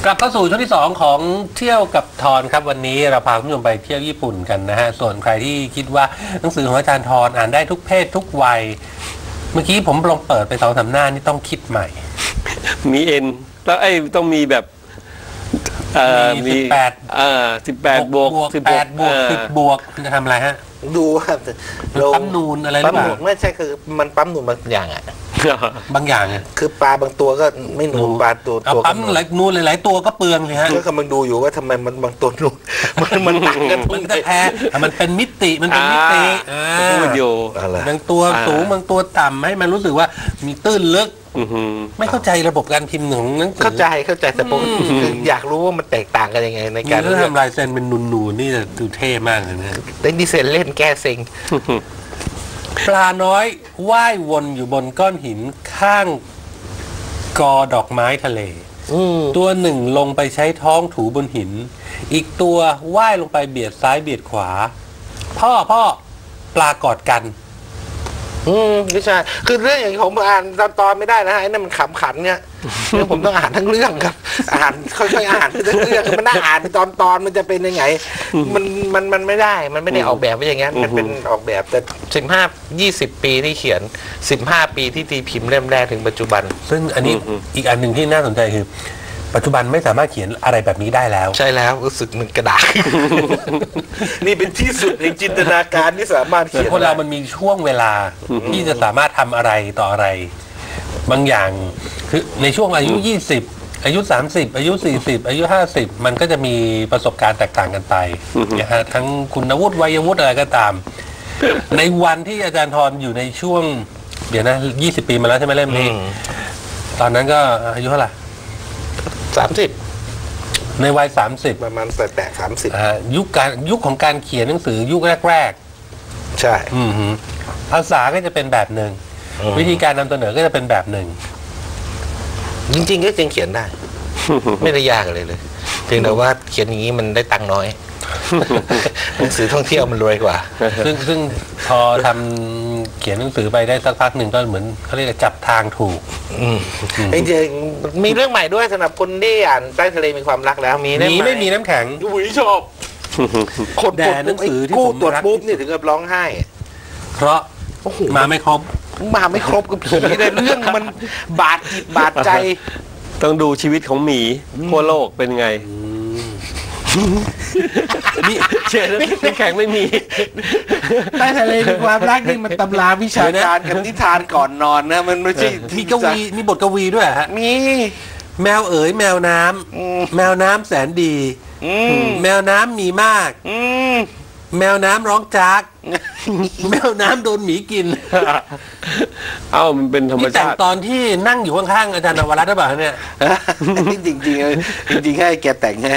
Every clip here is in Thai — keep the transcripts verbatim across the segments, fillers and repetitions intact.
กลับเข้าสู่ช่วงที่สองของเที่ยวกับทอนครับวันนี้เราพาคุณผู้ชมไปเที่ยวญี่ปุ่นกันนะฮะส่วนใครที่คิดว่าหนังสือของอาจารย์ทอนอ่านได้ทุกเพศทุกวัยเมื่อกี้ผมลองเปิดไปสองสามหน้านี่ต้องคิดใหม่มีเอ็นแล้วไอ้ต้องมีแบบเอ่อมีสิบแปดอ่าสิบแปดบวกสิบแปดบวกสิบบวกจะทำอะไรฮะดูครับปั๊มนูนอะไรหรือเปล่าไม่ใช่คือมันปั๊มนูนบางอย่างอ่ะบางอย่างคือปลาบางตัวก็ไม่นูนปลาตัวตัวปั๊มหลายนูนหลายๆตัวก็เปลืองเลยฮะก็กำลังดูอยู่ว่าทำไมมันบางตัวนูนมันมันต่างกันมันจะแพ้มันเป็นมิติมันเป็นมิติพูดอยู่บางตัวสูงบางตัวต่ำให้มันรู้สึกว่ามีตื้นลึกไม่เข้าใจระบบการพิมพ์ของหนังสือเข้าใจเข้าใจแต่ผมอยากรู้ว่ามันแตกต่างกันยังไงในการเรื่องทำลายเส้นเป็นนูนๆนี่จะดูเท่มากเลยนะเล่นดีเซนเล่นแก้เซ็งปลาน้อยว่ายวนอยู่บนก้อนหินข้างกอดอกไม้ทะเลตัวหนึ่งลงไปใช้ท้องถูบนหินอีกตัวว่ายลงไปเบียดซ้ายเบียดขวาพ่อพ่อปลากอดกันอืมไม่ใช่คือเรื่องอย่างผมอ่านตอนตอนไม่ได้นะไอ้นั่นมันขำขันเนี่ยเรื่องผมต้องอ่านทั้งเรื่องครับอ่านค่อยๆอ่านทั้งเรื่องมันน่าอ่านตอนตอนมันจะเป็นยังไงมันมันมันไม่ได้มันไม่ได้ออกแบบไว้อย่างนั้นมันเป็นออกแบบแต่สิบห้ายี่สิบปีที่เขียนสิบห้าปีที่ตีพิมพ์เล่มแรกถึงปัจจุบันซึ่งอันนี้อีกอันหนึ่งที่น่าสนใจคือปัจจุบันไม่สามารถเขียนอะไรแบบนี้ได้แล้วใช่แล้วรู้สึกมันกระดาษนี่เป็นที่สุดในจินตนาการที่สามารถเขียนคนเรามันมีช่วงเวลาที่จะสามารถทำอะไรต่ออะไรบางอย่างคือในช่วงอายุยี่สิบอายุสามสิบอายุสี่สิบอายุห้าสิบมันก็จะมีประสบการณ์แตกต่างกันไปนะฮะทั้งคุณวุฒิวัยวุฒิอะไรก็ตามในวันที่อาจารย์ทรอยู่ในช่วงเดี๋ยวนะยี่สิบปีมาแล้วใช่ไหมเล่มนี้ตอนนั้นก็อายุเท่าไหร่สามสิบในวัยสามสิบประมาณแปดแปดสามสิบยุคการยุคของการเขียนหนังสือยุคแรกๆใช่ภาษาก็จะเป็นแบบหนึ่งวิธีการนำเสนอก็จะเป็นแบบหนึ่งจริงๆก็จริงเขียนได้ไม่ได้ยากเลยเลยเพียงแต่ว่าเขียนอย่างนี้มันได้ตังค์น้อยหนังสือท่องเที่ยวมันรวยกว่าซึ่งซึ่งพอทำเขียนหนังสือไปได้สักพักหนึ่งก็เหมือนเขาเรียกจับทางถูกจริงๆมีเรื่องใหม่ด้วยสำหรับคนที่อ่านใต้ทะเลมีความรักแล้วมีมีไม่มีน้ำแข็งดูวิชอบคนแต่หนังสือที่ผมตรวจปุ๊บนี่ถึงกับร้องไห้เพราะมาไม่ครบมาไม่ครบกับผีในเรื่องมันบาดจิตบาดใจต้องดูชีวิตของหมีทั่วโลกเป็นไงนี่เชื่อน้ำแข็งไม่มีใต้ทะเลมีความรักนี่มันตำราวิชาการกับนิทานก่อนนอนนะมันไม่ใช่มีกวีมีบทกวีด้วยฮะมีแมวเอ๋ยแมวน้ำแมวน้ำแสนดีแมวน้ำมีมากแมวน้ำร้องจากแมวน้ำโดนหมีกินเอ้ามันเป็นธรรมชาติแต่ตอนที่นั่งอยู่ข้างๆอาจารย์นวรัตน์หรือเปล่าเนี่ยจริงจริงจริงๆให้แกแต่งให้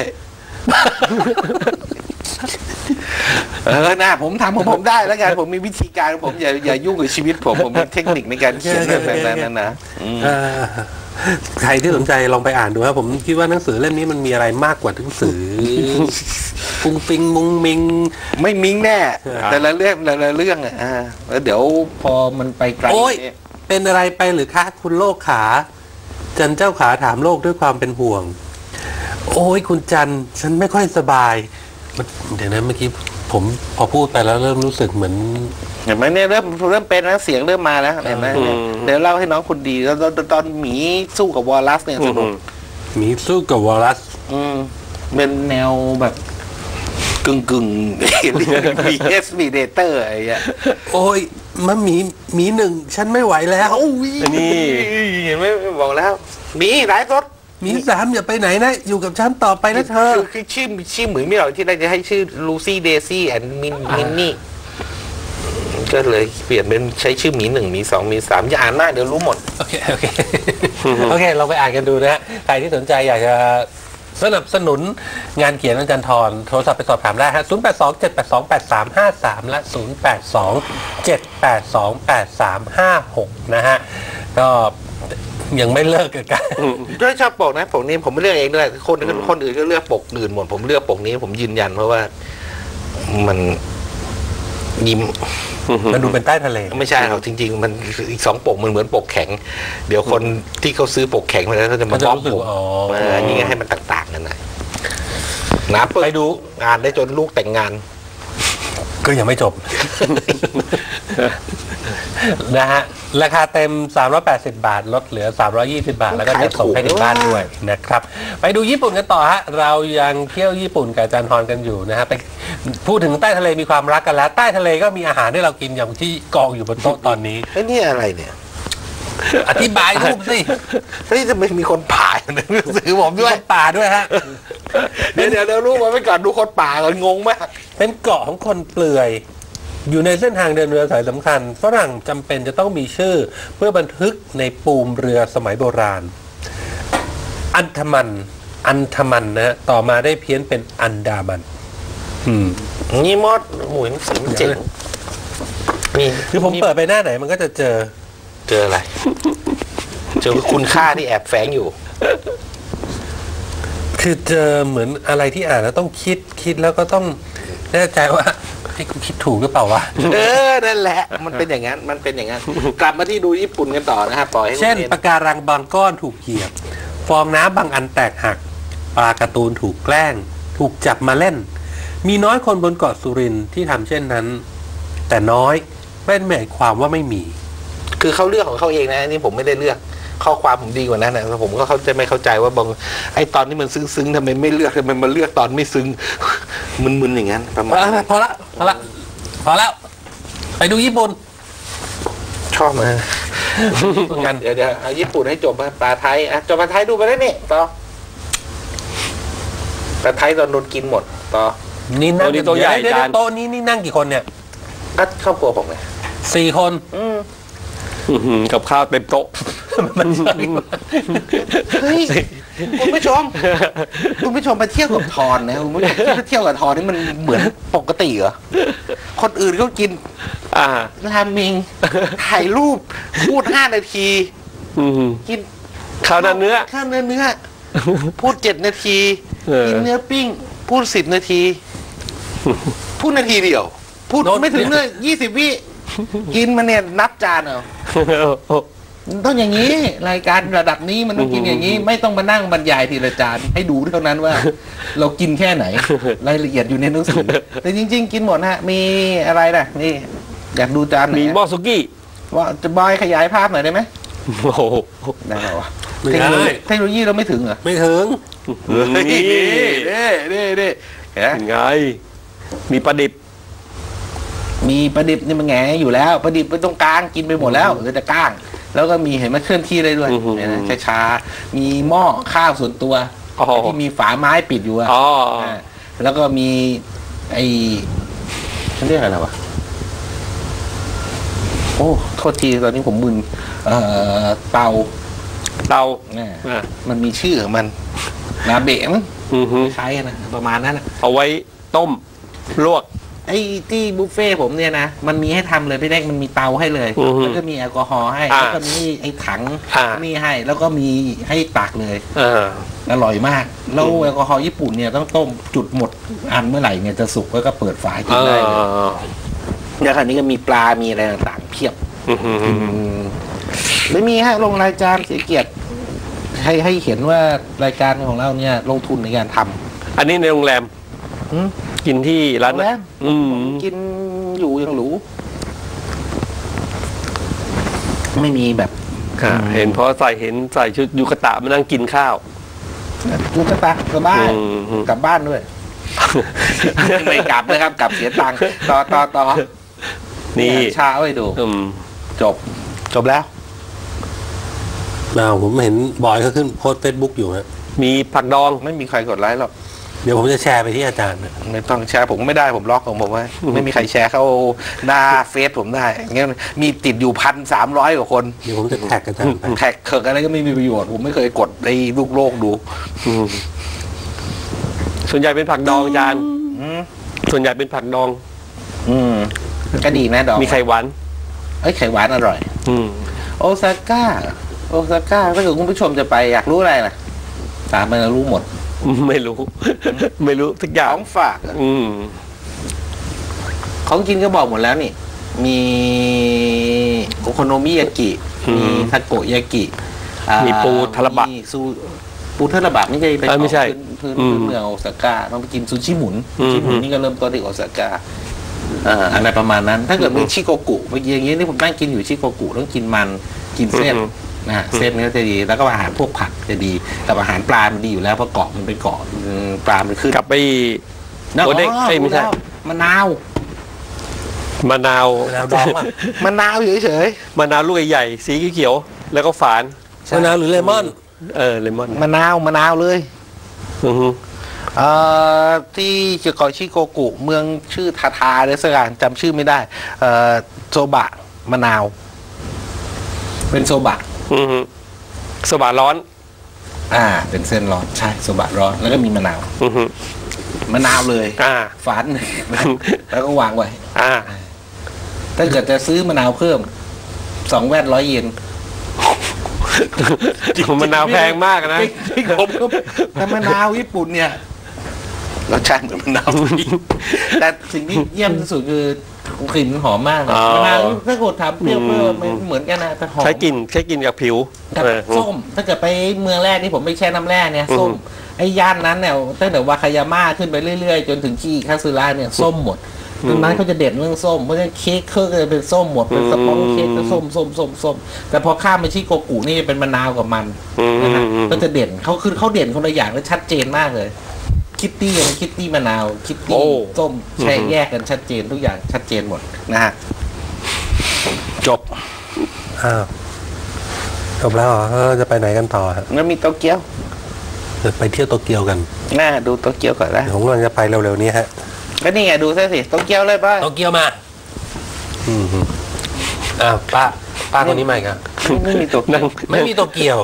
เออนะผมทำของผมได้แล้วกันผมมีวิธีการผมอย่าอย่ายุ่งกับชีวิตผมผมมีเทคนิคในการเขียนแบบนั้นนะใครที่สนใจลองไปอ่านดูครับผมคิดว่าหนังสือเล่มนี้มันมีอะไรมากกว่าหนังสือปุงปิงมุงมิงไม่มิงแน่แต่ละเรื่องแต่ละเรื่องอ่ะแล้วเดี๋ยวพอมันไปไกลเป็นอะไรไปหรือคะคุณโลกขาจันเจ้าขาถามโลกด้วยความเป็นห่วงโอ้ยคุณจันฉันไม่ค่อยสบายเดี๋ยวนะเมื่อกี้ผมพอพูดไปแล้วเริ่มรู้สึกเหมือนเห็นไหมเนี่ยเริ่มเริ่มเป็นแล้วเสียงเริ่มมาแล้วเห็นไหมเดี๋ยวเล่าให้น้องคุณดีแล้วตอนหมีสู้กับวอลลัสเนี่ยสนุกหมีสู้กับวอลลัสเป็นแนวแบบกึ่งกึ่งมีเอสมีเดเตอร์อะไรอย่างโอ้ยมันหมีหมีหนึ่งฉันไม่ไหวแล้วนี่เห็นไหมบอกแล้วหมีหลายรถมีสามอย่าไปไหนนะอยู่กับฉันต่อไปนะเธอคือชื่อชื่อเหมือนไม่หรอกที่เราจะให้ชื่อลูซี่เดซี่แอนด์มินมินนี่ก็เลยเปลี่ยนเป็นใช้ชื่อหมีหนึ่งหมีสองหมีสามอย่าอ่านหน้าเดี๋ยวรู้หมดโอเคโอเคโอเคเราไปอ่านกันดูนะฮะใครที่สนใจอยากจะสนับสนุนงานเขียนอาจารย์ทรโทรศัพท์ไปสอบถามได้ฮะศูนย์แปดสอง เจ็ดแปดสอง แปดสามห้าสามและศูนย์แปดสอง เจ็ดแปดสอง แปดสามห้าหกนะฮะก็ยังไม่เลิกกันด้วยชอบปกนะปกนี้ผมไม่เลือกเองด้วยคนคนอื่นก็เลือกปกอื่นหมดผมเลือกปกนี้ผมยืนยันเพราะว่ามันยิ้มมันดูเป็นใต้ทะเลไม่ใช่หรอกจริงๆมันอีกสองปกมันเหมือนปกแข็ง เดี๋ยวคนที่เขาซื้อปกแข็งมาแล้วเขาจะมาบล็อกผมมาอย่างเงี้ยให้มันต่างๆกันหน่อยนะไปดูงานได้จนลูกแต่งงานก็ยังไม่จบ นะฮะราคาเต็มสามร้อยแปดสิบบาทลดเหลือสามร้อยยี่สิบบาทแล้วก็จะส่งให้ถึงบ้านด้วยนะครับไปดูญี่ปุ่นกันต่อฮะเรายังเที่ยวญี่ปุ่นกับอาจารย์พรกันอยู่นะฮะไปพูดถึงใต้ทะเลมีความรักกันแล้วใต้ทะเลก็มีอาหารที่เรากินอย่างที่กองอยู่บนโต๊ะตอนนี้ไอ้นี่อะไรเนี่ยอธิบายรูปสิเฮ้ยจะไม่มีคนป่าในหนังสือผมด้วยป่าด้วยฮะเดี๋ยวเดี๋ยวรูปมาไปก่อนดูคนป่ากันงงมากเป็นเกาะของคนเปลือยอยู่ในเส้นทางเดินเรือสายสำคัญฝรั่งจำเป็นจะต้องมีชื่อเพื่อบันทึกในปูมเรือสมัยโบราณอันธมันอันธมันนะต่อมาได้เพี้ยนเป็นอันดามันอืมนี่มอดหมุนสีเจ๋งนี่คือผมเปิดไปหน้าไหนมันก็จะเจอเจออะไรเจอคุณค่าที่แอบแฝงอยู่คือเจอเหมือนอะไรที่อ่านแล้วต้องคิดคิดแล้วก็ต้องแน่ใจว่าให้กูคิดถูกหรือเปล่าวะเออนั่นแหละมันเป็นอย่างนั้นมันเป็นอย่างนั้นกลับมาที่ดูญี่ปุ่นกันต่อนะครับปล่อยให้เช่นปะการังบางก้อนถูกเหยียบฟองน้ำบางอันแตกหักปลาการ์ตูนถูกแกล้งถูกจับมาเล่นมีน้อยคนบนเกาะสุรินทร์ที่ทำเช่นนั้นแต่น้อยไม่ได้หมายความว่าไม่มีคือเขาเลือกของเขาเองนะนี่ผมไม่ได้เลือกข้อความผมดีกว่านั้นนะผมก็เขาจะไม่เข้าใจว่าบางไอ้ตอนที่มันซึ้งๆทำไมไม่เลือกทำไมมันเลือกตอนไม่ซึ้งมึนๆอย่างนั้นประมาณพอละพอละพอแล้วไปดูญี่ปุ่นชอบมางั้นเดี๋ยวเดี๋ยวเอาญี่ปุ่นให้จบมาปลาไทยอ่ะจบปลาไทยดูไปได้นี่ต่อปลาไทยตอนโดนกินหมดต่อนี่นั่งโต๊ะใหญ่จานโต๊ะนี้นี่นั่งกี่คนเนี่ยก็ครอบครัวผมไงสี่คนกับข้าวเต็มโต๊ะมันเฮ้ยคุณผู้ชมคุณผู้ชมไปเที่ยวกับทอนนะคุณผู้ชมไปเที่ยวกับทอนนี่มันเหมือนปกติเหรอคนอื่นเขากินอ่าราเมงถ่ายรูปพูดห้านาทีกินข้าวเนื้อข้าวเนื้อเนื้อพูดเจ็ดนาทีกินเนื้อปิ้งพูดสิบนาทีพูดนาทีเดียวพูดไม่ถึงเลยยี่สิบวิกินมันเนี่ยนับจานเอาต้องอย่างนี้รายการระดับนี้มันต้องกินอย่างนี้ไม่ต้องมานั่งบรรยายทีละจานให้ดูเท่านั้นว่าเรากินแค่ไหนรายละเอียดอยู่ในหนังสือแต่จริงๆกินหมดฮะมีอะไรนะนี่อยากดูจานไหนมีหม้อสุกี้ว่าจะบอยขยายภาพหน่อยได้ไหมโอ้โหได้หรอเทคโนโลยีเทคโนโลยีเราไม่ถึงเหรอไม่ถึงนี่นี่นี่นี่เห็นไงมีปลาดิบมีปลาดิบนี่มันแงอยู่แล้วปลาดิบไปตรงกลางกินไปหมดแล้วเหลือแต่ก้างแล้วก็มีเห็นมันเคลื่อนที่ได้ด้วยนะช้าๆมีหม้อข้าวส่วนตัวที่มีฝาไม้ปิดอยู่อ่ะแล้วก็มีไอ้ฉันเรียกอะไรวะโอ้โทษทีตอนนี้ผมมึนเอ่อเตาเตาเนี่ยมันมีชื่อของมันนาเบะมั้งใช้นะประมาณนั้นเอาไว้ต้มลวกไอ้ที่บุฟเฟ่ผมเนี่ยนะมันมีให้ทำเลยพี่เล็กมันมีเตาให้เลยแล้วก็มีแอลกอฮอล์ให้แล้วก็มีไอ้ถังนี่ให้แล้วก็มีให้ตักเลยอร่อยมากแล้วแอลกอฮอล์ญี่ปุ่นเนี่ยต้องต้มจุดหมดอันเมื่อไหร่เนี่ยจะสุกแล้วก็เปิดฝากินได้เลยแล้วคราวนี้ก็มีปลามีอะไรต่างๆเพียบไม่มีฮะลงรายการเสียเกียรติให้ให้เห็นว่ารายการของเราเนี่ยลงทุนในการทำอันนี้ในโรงแรมกินที่ร้านแรมกินอยู่ยังหรูไม่มีแบบเห็นเพราะใส่เห็นใส่ชุดยูคาตะมานั่งกินข้าวยูคาตะกลับบ้านกลับบ้านด้วยไม่กลับนะครับกลับเสียตังค์ต่อต่อต่อนี่ชาไว้ดูจบจบแล้วเราผมเห็นบอยเขาขึ้นโพสเฟซบุ๊กอยู่ฮะมีผักดองไม่มีใครกดไลค์หรอกเดี๋ยวผมจะแชร์ไปที่อาจารย์ไม่ต้องแชร์ผมไม่ได้ผมล็อกของผมไว้ไม่มีใครแชร์เข้าหน้าเฟซผมได้งั้นมีติดอยู่พันสามร้อยกว่าคนเดี๋ยวผมจะแท็กอาจารย์แท็กเคิร์กอะไรก็ไม่มีประโยชน์ผมไม่เคยกดในลูกโลกดูส่วนใหญ่เป็นผักดองอาจารย์ส่วนใหญ่เป็นผักดองอืมก็ดีนะดองมีไข่หวานเอ้ยไข่หวานอร่อยโอซาก้าโอซาก้าถ้าเกิดคุณผู้ชมจะไปอยากรู้อะไรล่ะถามมันรู้หมดไม่รู้ไม่รู้ทุกอย่างของฝากอืมของกินก็บอกหมดแล้วนี่ มีโอโคโนมิยากิ มีทาโกยากิอ่ามีปูทาราบะมีซูปูทาราบะไม่ใช่ไปเอ้ยไม่ใช่พื้นอืพื้นมเมืองโอซาก้าต้องไปกินซูชิหมุนอืซูมชิหมุนนี่ก็เริ่มต้นที่โอซาก้าอ่าอะไรประมาณนั้น ถ้าเกิดมีชิโกกุเมื่อกี้อย่างนี้ที่ผมนั่งกินอยู่ชิโกกุต้องกินมันกินเส้นอืมนะฮะเส้นก็จะดีแล้วก็อาหารพวกผักจะดีแต่อาหารปลามันดีอยู่แล้วเพราะเกาะมันเป็นเกาะอืมปลามันขึ้นกลับไปนะโอเด็กอ๋อเอ้ยไม่ใช่รู้แล้วมะนาวมะนาวมะนาวดองอ่ะมะนาวเฉยมะนาวลูกใหญ่ๆสีเขียวๆแล้วก็ฝานมะนาวหรือเลมอนเออเลมอนๆมะนาวมะนาวเลยอือฮึเอ่อที่เกี่ยวกับชิโกกุเมืองชื่อทาทาหรือสักอย่างจำชื่อไม่ได้เอ่อโซบะมะนาว เป็นโซบะอือฮึสบาร้อนอ่า เป็นเส้นร้อนใช่โซบะร้อนแล้วก็มีมะนาวอือฮึมะนาวเลยอ่าฝาน แล้วก็วางไว้อ่าถ้าเกิดจะซื้อมะนาวเพิ่มสองแว่นร้อยเยนมะนาวแพงมากนะพี่ผมก็แต่มะนาวญี่ปุ่นเนี่ยรสชาติเหมือนมะนาวจริงแต่สิ่งที่เยี่ยมที่สุดคือกลิ่นมันหอมมากเลยอ๋อมะนาวถ้าโกดถามเปรี้ยวเปรี้ยวมันเหมือนกันนะแต่หอมใช้กลิ่นใช้กลิ่นจากผิวกับเออส้ม ถ้าเกิดไปเมืองแรกที่ผมไปแช่น้ำแร่เนี่ยอืมส้มไอ้ย่านนั้นเนี่ยตั้งแต่วาคายาม่าขึ้นไปเรื่อยๆ จนถึงที่คาซึระเนี่ยส้มหมดตรงนั้นเขาจะเด่นเรื่องส้มเพราะฉะนั้นเค้กเครื่องก็จะเป็นส้มหมดเป็นสปองเค้กก็ส้มส้มส้มส้มแต่พอข้ามไปชิโกกุนี่เป็นมะนาวกับมันอืมนะฮะอืมก็จะเด่นเขาคือเขาเด่นคนละอย่างและชัดเจนมากเลย คิตตี้กับคิตตี้มะนาว คิตโอ้ตี้ส้มใช้อืมแยกกันชัดเจนทุกอย่างชัดเจนหมดนะฮะจบอ้าวจบแล้วเหรอแล้วเราจะไปไหนกันต่อฮะแล้วมีโตเกียวจะไปเที่ยวโตเกียวกันน่าดูโตเกียวก่อนนะเดี๋ยวผมกำลังจะไปเร็วๆนี้ฮะก็นี่ไงดูซะสิโตเกียวเลยป่ะโตเกียวมา อืมฮึอ้าวป้าป้าคนนี้ใหม่ครับไม่มีโตเกีนั่ยงวไม่มีโตเกียว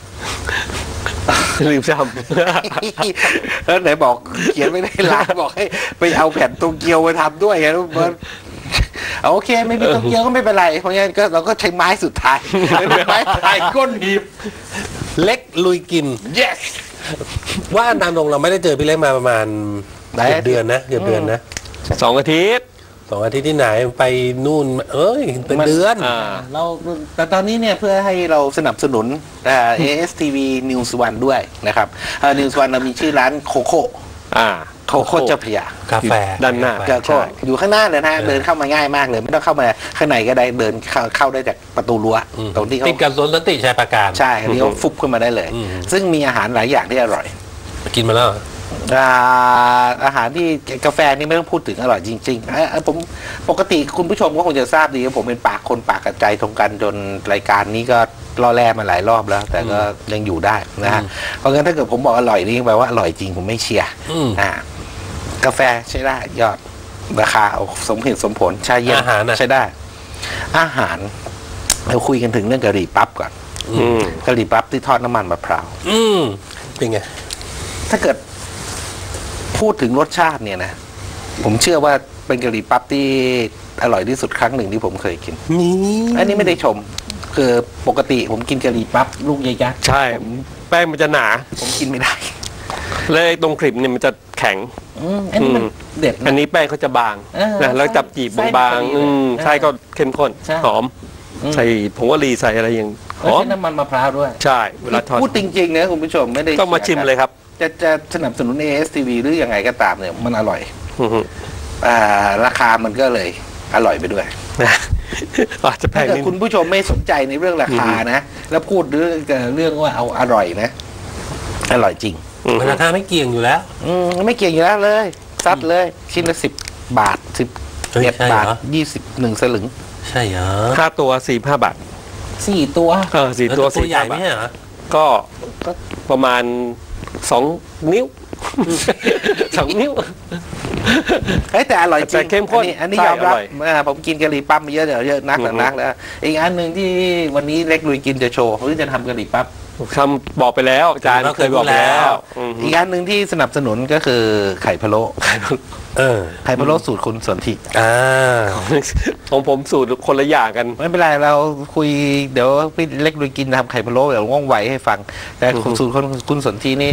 ลืมจแล้วไหนบอกเขียนไม่ได้ร้านบอกให้ไปเอาแผ่นโตเกียวมาทำด้วยไงทุกคนโอเค ไม่มีโตเกียวก็ไม่เป็นไรเพราะงั้นก็เราก็ใช้ไม้สุดท้ายเป็นไม้ตายก้นหีบเล็กลุยกิน yes ว่าตามตรงเราไม่ได้เจอพี่เล็กมาประมาณหลายเกืออาทิตย์บเดือนนะเกือบเดือนนะำสองอาทิตย์สองอาทิตย์ที่ไหนไปนู่น เอ้ยเป็นเดือนอ่าเราแต่ตอนนี้เนี่ยเพื่อให้เราสนับสนุนอ่า เอ เอส ที วี News วันด้วยนะครับอ่า News วันเรามีชื่อร้านโคโค่อ่าโคโค่เจ้าพระยากาแฟด้านหน้ากก็แฟก็อยู่ข้างหน้าเลยนะฮะเออเดินเข้ามาง่ายมากเลย ไม่ต้องเข้ามาข้างในก็ได้เดินเข้าเข้าได้จากประตูรั้วอืมตรงที่เขาติดกับสวนสันติชัยปราการใช่เลี้ยวฟุบขึ้นมาได้เลยอืมซึ่งมีอาหารหลายอย่างที่อร่อยกินมาแล้วเหรออ่าอาหารที่กาแฟนี่ไม่ต้องพูดถึงอร่อยจริงๆเอ่อผมปกติคุณผู้ชมก็คงจะทราบดีว่าผมเป็นปากคนปากกระใจตรงกันจนรายการนี้ก็ล่อแร่มาหลายรอบแล้ว แต่ก็ยังอยู่ได้นะฮะเพราะงั้นถ้าเกิดผมบอกอร่อยนี่แปลว่าอร่อยจริงผมไม่เชียร์อืมอ่ากาแฟใช้ได้ยอดราคาสมเหตุสมผลชาเย็นอาหารน่ะใช้ได้ อาหารเราคุยกันถึงเรื่องกะหรี่ปั๊บก่อนอืมกะหรี่ปั๊บที่ทอดน้ำมันมะพร้าวอืมเป็นไงถ้าเกิดพูดถึงรสชาติเนี่ยนะ ผมเชื่อว่าเป็นกะหรี่ปั๊บที่อร่อยที่สุดครั้งหนึ่งที่ผมเคยกินนี่อันนี้ไม่ได้ชม คือปกติผมกินกะหรี่ปั๊บลูกใหญ่ๆใช่ แป้งมันจะหนาผมกินไม่ได้แล้วไอ้ตรงคลิปเนี่ยมันจะแข็งอืมอันนี้มันอืมเด็ดอันะนนี้แป้งเขาจะบางเออนะแล้วจับจีบไส้บางมันพอดีๆอืมเลยไส้ก็เข้มข้นใช่หอมอืมใส่ผงกะหรี่ใส่อะไรอย่างหแล้วอมใช้น้ำมันมะพร้าวด้วยใช่เวลาทอดพูดจริงๆนะคุณผู้ชมไม่ได้ต้องมาชิมเลยครับจะจะสนับสนุน เอ เอส ที วี หรือยังไงก็ตามเนี่ยมันอร่อยอือฮึอ่าราคามันก็เลยอร่อยไปด้วยนะอาจจะแพถ้าง เกิดนิดคุณผู้ชมไม่สนใจในเรื่องราคานะ แล้วพูดเรื่องเรื่องว่าเอาอร่อยนะ อร่อยจริงอือมันฮึราคาไม่เกี่ยงอยู่แล้วอืมไม่เกี่ยงอยู่แล้วเลยซัดเลย ชิ้นละสิบบาทสิบเฮ้ยเอ็ดใช่เหรอบาทยี่สิบหนึ่งสลึงใช่เหรอค่าตัวสี่ห้าบาทสี่ตัวเออสี่แล้วตัวตัวสี่ใหญ่ห้าไหมบาทเหรอก็ก็ประมาณสองนิ้ว สองนิ้วเฮ้ยแต่อร่อยจริงแต่เข้มข้นอันนี้ใช่ยอมรับอร่อยอ่าผมกินกะหรี่ปั๊บมาเยอะเดี๋ยวเยอะนักหอือฮึนักแล้ว อีกอันหนึ่งที่วันนี้เล็กลุยกินจะโชว์หรือจะทำกะหรี่ปั๊บคำบอกไปแล้วอาจารย์เคยบอกไปแล้วอือฮึอีกอันหนึ่งที่สนับสนุนก็คือไข่พะโล้เออไข่พะโล้สูตรคุณสนธิอ่าของผมสูตรคนละอย่างกันไม่เป็นไรเราคุยเดี๋ยวพี่เล็กลุยกินทำไข่พะโล้แบบว่องไวให้ฟัง แต่อือฮึสูตรคุณคุณสนธินี่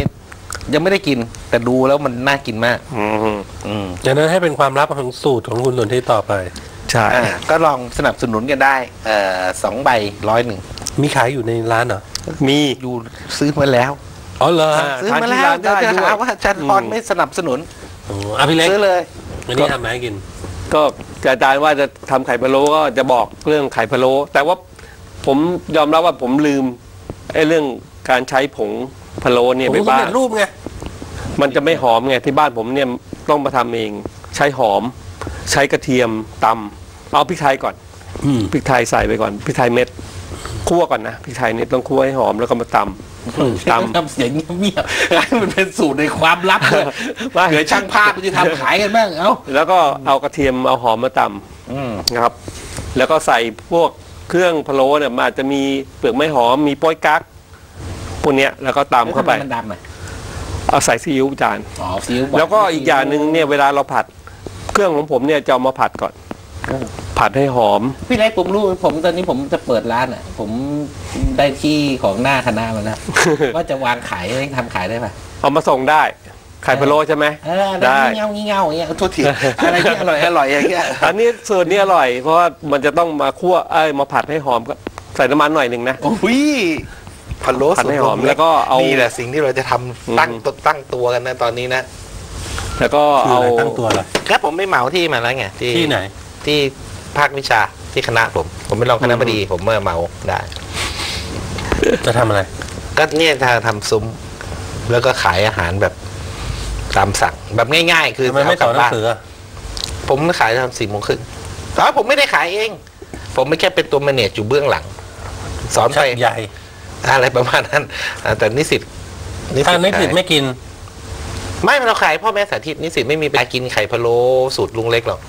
ยังไม่ได้กิน แต่ดูแล้วมันน่ากินมากอืมอืมดังนั้นให้เป็นความลับของสูตรของคุณสนธิต่อไปใช่อ่าก็ลองสนับสนุนกันได้เอ่อสองใบร้อยหนึ่งมีขายอยู่ในร้านเหรอมีอยู่ซื้อมาแล้วอ๋อเหรออ่าซื้อมาแล้วเดี๋ยวจะหาว่าอาจารย์พรไม่สนับสนุนโอ้อ่ะพี่เล็กซื้อเลยวันนี้ทำอะไรให้กินก็อาจารย์ว่าจะทำไข่พะโล้ก็จะบอกเรื่องไข่พะโล้แต่ว่าผมยอมรับว่าผมลืมไอ้เรื่องการใช้ผงพะโล้เนี่ยผมไปสำบ้าเร็นจรูปไงมันจะไม่หอมไงที่บ้านผมเนี่ยต้องมาทำเองใช้หอม ใช้กระเทียมตำเอาพริกไทยก่อนอืมพริกไทยใส่ไปก่อนพริกไทยเม็ดคั่วก่อนนะพริกไทยนี่ต้องคั่วให้หอมแล้วก็มาตำตำทำเสียงเงียบๆให้มันเป็นสูตรในความลับเลยไม่เดี๋ยวช่างภาพมันจะทำขายกันบ้างเอ้าแล้วก็เอากระเทียมเอาหอมมาตอืมำนะครับ แล้วก็ใส่พวกเครื่องพะโล้เนี่ยมันอาจจะมีเปลือกไม้หอมมีโป้ยกั๊กพวกเนี้ยแล้วก็ตำเข้าไปมันดำอ่ะเอาใส่ซีอิ๊วจานอ๋อซีอิ๊วแล้วก็อีกอย่างหนึ่งเนี่ยเวลาเราผัดเครื่องของผมเนี่ยจะเอามาผัดก่อน ผัดให้หอมพี่เล็กผมรู้ผมตอนนี้ผมจะเปิดร้านอ่ะ ผมได้ที่ของหน้าคณะมาแล้ว ว่าจะวางขายได้ทำขายได้ป่ะเอามาส่งได้ไข่พะโล้ใช่ไหมเออได้ได้เงาเงาอย่างเงี้ยโทษทีอะไรที่อร่อยอร่อยอย่างเงี้ยอันนี้ส่วนนี้อร่อย เพราะว่ามันจะต้องมาคั่วเอ้ยมาผัดให้หอมก็ใส่น้ำมันหน่อยหนึ่งนะโอ้ยพะโล้ผัดให้หอมสูตรแล้วก็เอานี่นี่แหละสิ่งที่เราจะทำตั้งอืมตัวตั้งตัวกันนะตอนนี้นะแล้วก็คือเอาอะไรตั้งตัวเหรอแค่ผมไม่เหมาที่มาแล้วไงที่ไหนที่ภาควิชาที่คณะผม ผมเป็นรองคณะบดีผมเมื่อเหมาได้จะทำอะไรก็เนี่ยทางทำซุ้ม แล้วก็ขายอาหารแบบตามสั่งแบบง่ายๆ คือทำไมไม่สอนหนังสืออะผมขายทำสี่โมงครึ่งแต่ว่าผมไม่ได้ขายเอง ผมไม่แค่เป็นตัวแมเนจอยู่เบื้องหลัง สอนชัไปกใหญ่อะไรประมาณนั้นอ่าแต่นิสิตถ้านิสิตขายไม่กินไม่เราขายพ่อแม่สาธิตนิสิตไม่มีไปกินไข่พะโล้สูตรลุงเล็กหรอก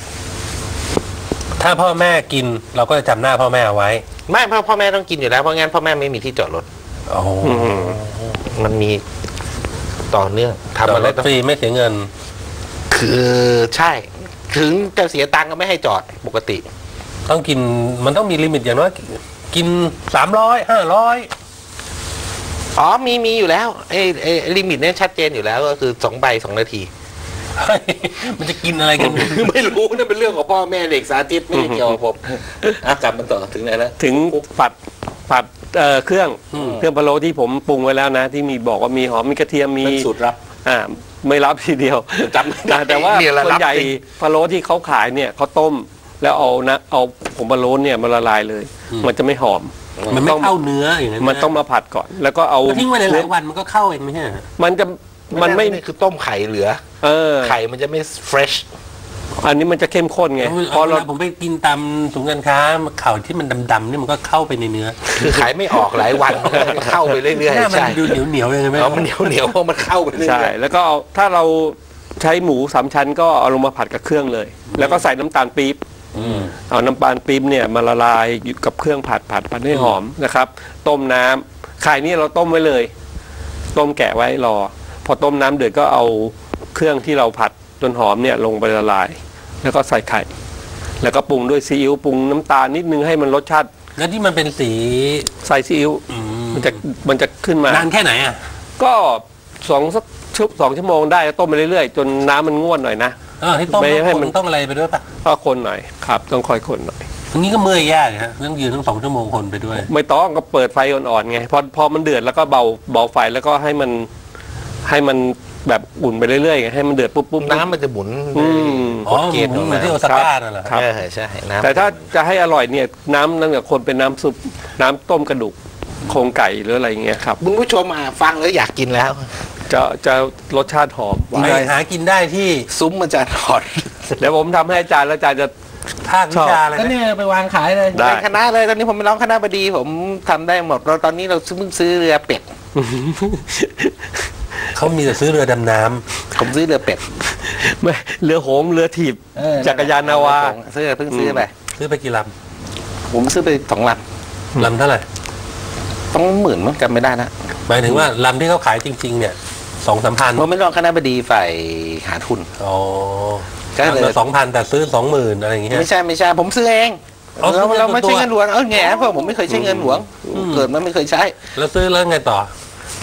ถ้าพ่อแม่กินเราก็จะจำหน้าพ่อแม่เอาไว้ไม่เพราะพ่อแม่ต้องกินอยู่แล้วเพราะงั้นพ่อแม่ไม่มีที่จอดรถโอ้โหอืมมันมีต่อเนื่องจอทำดอะไรรถต้องฟรีไม่เสียเงินคือใช่ ถึงจะเสียตังค์ก็ไม่ให้จอดปกติต้องกินมันต้องมีลิมิตอย่างน้อยกินสามร้อยห้าร้อยอ๋อมีมีอยู่แล้วไอ้ไอ้ลิมิตเนี่ยชัดเจนอยู่แล้วก็คือสองใบสองนาทีมันจะกินอะไรกันไม่รู้นั่นเป็นเรื่องของพ่อแม่เด็กสาธิตไม่ได้เกี่ยวกับผมอ่ะกลับมาต่อถึงไหนแล้วถึงผัดผัดเอ่อเครื่องอืมเครื่องพะโล้ที่ผมปรุงไว้แล้วนะ ที่มีบอกว่ามีหอมมีกระเทียมมีเป็นสูตรลับอ่าไม่รับทีเดียวจำไม่ได้แต่ว่าเนี่ยแหละส่วนใหญ่รับจริงพะโล้ที่เขาขายเนี่ยเขาต้มแล้วเอานะเอาผงพะโล้เนี่ยมาละลายเลย มันจะไม่หอมมันไม่ต้องเข้าเนื้ออย่างนั้นมันต้องมาผัดก่อน แล้วก็เอาก็ทิ้งไว้หลายๆวันมันก็เข้าเองไม่ใช่เหรอมันจะมันไม่คือต้มไข่เหลือเออไข่มันจะไม่ fresh อันนี้มันจะเข้มข้นไงเพพอราะเราเราผมไปกินตามศูนย์การค้าข่าวที่มันดำๆนี่มันก็เข้าไปในเนื้อคือขายไม่ออกหลายวันมันก็เข้าไปเรื่อยหน้าๆมันใช่ดูเหนียวๆยังไงไม่เอารู้มันเหนียวเหนียวๆเพราะมันเข้าไปเรื่อยๆใช่แล้วก็เอาถ้าเราใช้หมูสามชั้นก็เอาลงมาผัดกับเครื่องเลย แล้วก็ใส่น้ำตาลปี๊บอืมเอาน้ำตาลปี๊บเนี่ยมาละลายอยู่กับเครื่องผัดผัดผัดให้หอมนะครับ ต้มน้ำไข่นี่เราต้มไว้เลย ต้มแกะไว้รอ พอต้มน้ำเดือดก็เอาเครื่องที่เราผัดจนหอมเนี่ยลงไปละลาย แล้วก็ใส่ไข่ แล้วก็ปรุงด้วยซีอิ๊วปรุงน้ำตาลนิดนึงให้มันรสชาติแล้วที่มันเป็นสีใส่ซีอิ๊วอืมมันจะมันจะขึ้นมานานแค่ไหนอ่ะก็สองสักชั่วสองชั่วโมงได้ต้มไปเรื่อยๆ จนน้ำมันงวดหน่อยนะเออให้ต้มไม่ให้ต้องมันคนต้องอะไรไปด้วยปะก็คนหน่อยครับ ต้องคอยคนหน่อยอันนี้ก็เมื่อยยากนะฮะต้องยืนทั้งสองชั่วโมงคนไปด้วยไม่ต้องก็เปิดไฟอ่อนๆไงพอพอมันเดือดแล้วก็เบาเบาไฟแล้วก็ให้มันให้มันแบบอุ่นไปเรื่อยๆไงให้มันเดือดปุ๊บปุ๊บน้ำมันจะหมุนอืมอ๋อเกเหณฑ์มือนเหมือนที่โอซาก้านั่นแหละครับเออใช่น้ำแต่ถ้าจะให้อร่อยเนี่ยน้ำนั่นกับคนเป็นน้ำซุปน้ำต้มกระดูกโครงไก่หรืออะไรอย่างเงี้ยครับคุณผู้ชมอ่ะฟังแล้วอยากกินแล้วจะจะรสชาติหอมหวาไปนหากินได้ที่ซุ้มมันจะถอดแล้วผมทำให้อาจารย์แล้วอาจารย์จะภาควิชาอะไรก็นะเนี่ยไปวางขายเลยได้เป็นคณะเลยตอนนี้ผมเป็นรองคณะบดีผมทำได้หมดเราตอนนี้เราเพิ่งซื้อเรือเป็ดเขามีแต่ซื้อเรือดำน้ผมซื้อเรือเป็ดไม่เรือโหงเรือถีบเออจักรยานนาวาซื้อเพิ่งซื้อไปำซื้อไปกี่ลผมซื้อไปสองลำลำเท่าไหร่ำต้องหมื่นมั้งจำไม่ได้นะหมายถึงว่าลำที่เขาขายจริง ๆ เนี่ยสองสามพันผมเป็นรองคณะบดีฝ่ายหาทุนอ๋อก็เลยสองพันแต่ซื้อสองหมื่นอะไรอย่างเงี้ยไม่ใช่ไม่ใช่ผมซื้อเองอ๋อซื้เราอเองเราไม่ส่วนตัวใช่เงินหลวงเออแง่เพราะผมไม่เคยใช้เงินหลวงอืมเกิดมาไม่เคยใช้แล้วซื้อแล้วไงต่อ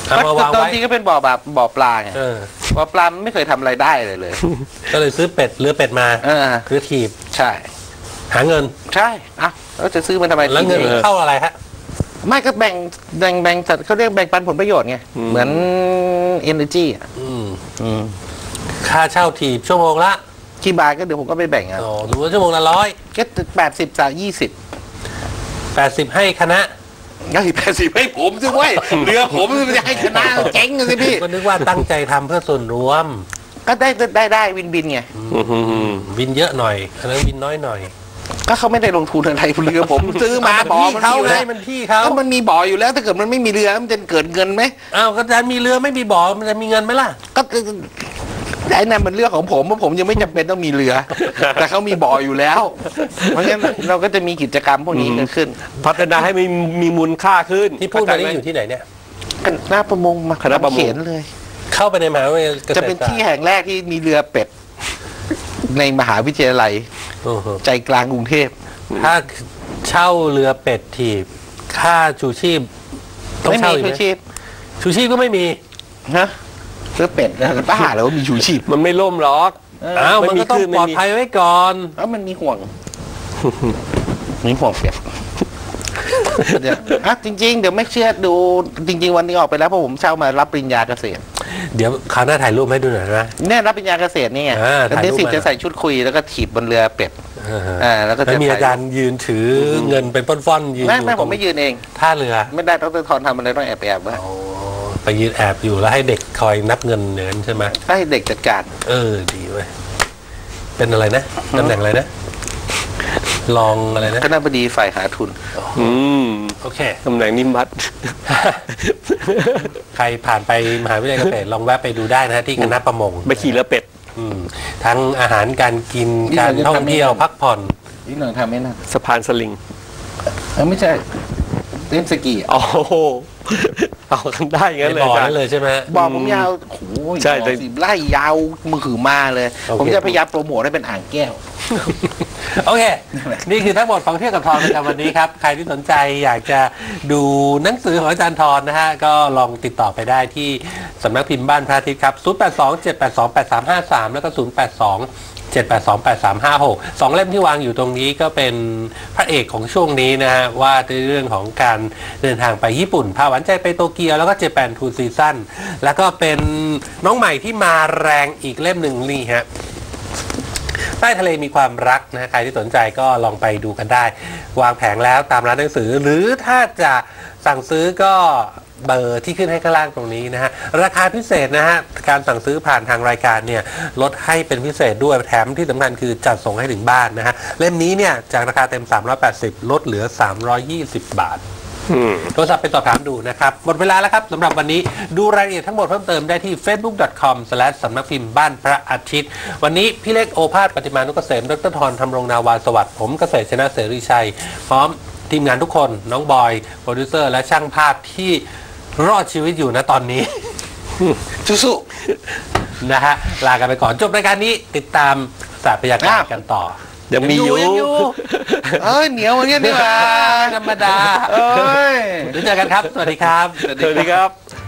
เอามาวางตอนไว้ที่ก็เป็นบ่อแบบบ่อปลาไงเออบ่อปลามันไม่เคยทำอะไรได้เลยเลยก็เลยซื้อเป็ดเรือเป็ดมาเออคือถีบใช่หาเงินใช่อ่ะแล้วจะซื้อมันทำไมแล้วเงินทีเข้าอะไรฮะไม่ก็แบ่งแบ่งแบ่งจัดเขาเรียกแบ่งปันผลประโยชน์ไงเหมือน energy อ่ะอืมอืมค่าเช่าถีบชั่วโมงละกี่บาทก็เดี๋ยวผมก็ไปแบ่งอ่ะอ๋อหรือว่าชั่วโมงละร้อยก็แปดสิบจากยี่สิบแปดสิบให้คณะก็แปดสิบให้ผมสิเว้ยเรือผมมันจะให้ชนะเจ๊งเลยสิพี่ก็นึกว่าตั้งใจทำเพื่อส่วนรวมก็ได้ได้ได้วินบินไงวินเยอะหน่อยอันนั้นวินน้อยหน่อยก็เขาไม่ได้ลงทุนอะไรเรือผมซื้อมาบ่อที่มันเขามีอยู่ไงแล้วมันที่เขาก็มันมีบ่ออยู่แล้วถ้าเกิดมันไม่มีเรือมันจะเกิดเงินไหมอ้าวก็จะมีเรือไม่มีบ่อมันจะมีเงินไหมล่ะก็ไอ้นั่นมันเรื่องของผมเพราะผมยังไม่จำเป็นต้องมีเรือ แต่เขามีบ่ออยู่แล้ว เพราะงั้นเราก็จะมีกิจกรรมพวกนี้เกิดขึ้นพัฒนาให้มีมีมูลค่าขึ้นที่พูดมานี่เข้าใจไหอยู่ที่ไหนเนี่ยหน้าประมงมาคณะประมงเขียนเลยเข้าไปในมหาวิทยาลัยเกษตรจะเป็นที่แห่งแรกที่มีเรือเป็ด ในมหาวิทยาลัยอือฮึใจกลางกรุงเทพถ้าเช่าเรือเป็ดถีบค่าชูชีพต้องไม่เช่ามีอีกไหชูมชีพชูชีพก็ไม่มีฮะเรือเป็ดนะป้าแล้วว่ามีชูชีพมันไม่ล่มหรอกอ้าวไม่มันมีก็ต้องคลื่นไม่ปลอดมีภัยไว้ก่อนแล้วมันมีห่วง มีห่วงเป็ดเดี๋ยวอ่ะจริง ๆ เดี๋ยวไม่เชื่อดูจริง ๆ วันนี้ออกไปแล้วเพราะผมเช่ามารับปริญญาเกษตรเดี๋ยวคราวหน้าถ่ายรูปให้ดูหน่อยนะเนี่ยรับปริญญาเกษตรนี่ไงอ่าแล้วถ่ายเดรูปสิมาจะใส่ชุดคุยแล้วก็ถีบบนเรือเป็ดอ่าฮะอ่าแล้วก็จะแล้วมีถ่ายอาจารย์ยืนถือเงินเป็นป้อนๆยืนไม่อยู่ไม่ตผรมงไม่ยืนเองท่าเรือไม่ได้ดรทอนทำอะไรต้องแอบแอบๆไว้โอ้ไปยืนแอบอยู่แล้วให้เด็กคอยนับเงินเนินใช่ไหมให้เด็กจัดการเออดีเว้ยเป็นอะไรนะตำแหน่งอะไรนะรองอะไรนะคณบดีฝ่ายหาทุนอืมโอเคตำแหน่งนิมบัตใครผ่านไปมหาวิทยาลัยเกษตรลองแวะไปดูได้นะฮะที่คณะประมงไปขี่เรือเป็ดอืมทั้งอาหารการกินนี่การเราจะท่องเที่ยวทำยังไงพักผ่อนนี่หน่อยทำไม่น่าสะพานสลิงเออไม่ใช่เล่นสกีอ่ะโอ้โหเอากันได้งั้นในเลยบ่ออาจารนั่นย์เลยใช่ไหมฮะบอกผมยาวโอ้โหใช่แต่สิบไร่ยาวมือถือมาเลยโอเคผมจะพยายามโปรโมทให้เป็นอ่างแก้วโอเค นี่คือทั้งหมดของเที่ยวกับทอนประจำวันนี้ครับ ใครที่สนใจอยากจะดูหนังสือของอาจารย์ทอนนะฮะ ก็ลองติดต่อไปได้ที่สำนักพิมพ์บ้านพระอาทิตย์ครับ ศูนย์ แปด สอง เจ็ด แปด สอง แปด สาม ห้า สาม แล้วก็ ศูนย์ แปด สอง เจ็ด แปด สอง แปด สาม ห้า หก สองเล่มที่วางอยู่ตรงนี้ก็เป็นพระเอกของช่วงนี้นะฮะ ว่าในเรื่องของการเดินทางไปญี่ปุ่น พาหวานใจไปโตเกียวแล้วก็เจแปนทูซีซั่นแล้วก็เป็นน้องใหม่ที่มาแรงอีกเล่มหนึ่งนี่ฮะ ใต้ทะเลมีความรักนะ ใครที่สนใจก็ลองไปดูกันได้ วางแผงแล้วตามร้านหนังสือ หรือถ้าจะสั่งซื้อก็เบอร์ที่ขึ้นให้ข้างล่างตรงนี้นะฮะ ราคาพิเศษนะฮะ การสั่งซื้อผ่านทางรายการเนี่ยลดให้เป็นพิเศษด้วยแถมที่สำคัญคือจัดส่งให้ถึงบ้านนะฮะ เล่มนี้เนี่ยจากราคาเต็มสามร้อยแปดสิบลดเหลือสามร้อยยี่สิบบาทอืมโทรศัพท์ไปสอบถามดูนะครับ หมดเวลาแล้วครับสำหรับวันนี้ดูรายละเอียดทั้งหมดเพิ่มเติมได้ที่ เฟซบุ๊ก ดอท คอม สแลช สำนักพิมพ์บ้านพระอาทิตย์ วันนี้พี่เล็กโอภาสปฏิมานุกเกษมดรธรธรรมรงนาวาสวัสดิ์ผมเกษตรชนะเสรีชัย พร้อมทีมงานทุกคนน้องบอยโปรดิวเซอร์และช่างภาพที่รอดชีวิตอยู่นะตอนนี้สู้นะฮะลากันไปก่อนจบรายการนี้ติดตามศาสตร์พยากรณ์กันต่อยังมีอยู่ยังอยู่ๆเอ้ยเหนียวอย่างเงี้ยนี่หว่าธรรมดาเอ้ยเดี๋ยวเจอกันครับ สวัสดีครับสวัสดีครับ